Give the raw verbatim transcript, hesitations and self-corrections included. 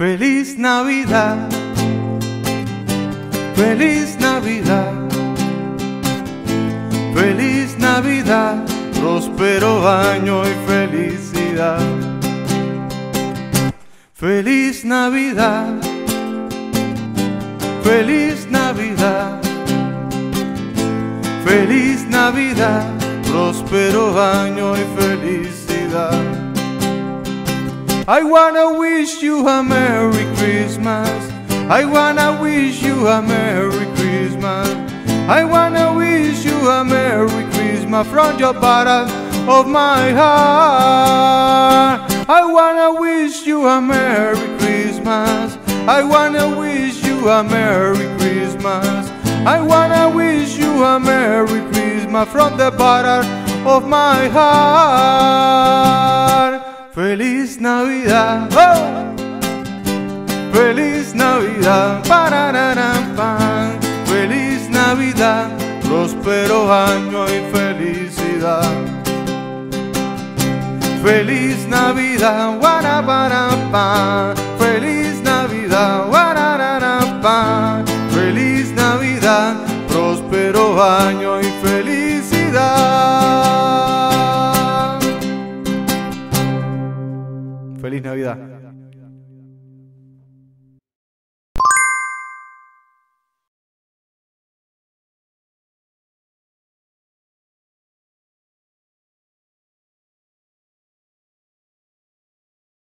Feliz Navidad, feliz Navidad, feliz Navidad, próspero año y felicidad. Feliz Navidad, feliz Navidad, feliz Navidad, próspero año y felicidad. I wanna wish you a Merry Christmas. I wanna wish you a Merry Christmas. I wanna wish you a Merry Christmas from your bottom of my heart. I wanna wish you a Merry Christmas. I wanna wish you a Merry Christmas. I wanna wish you a Merry Christmas from the bottom of my heart. Feliz Navidad, oh! Feliz Navidad, parararán, feliz Navidad, próspero año y felicidad. Feliz Navidad, guaraparapá, feliz Navidad, guarararapá, feliz Navidad, próspero año y felicidad. Feliz Navidad.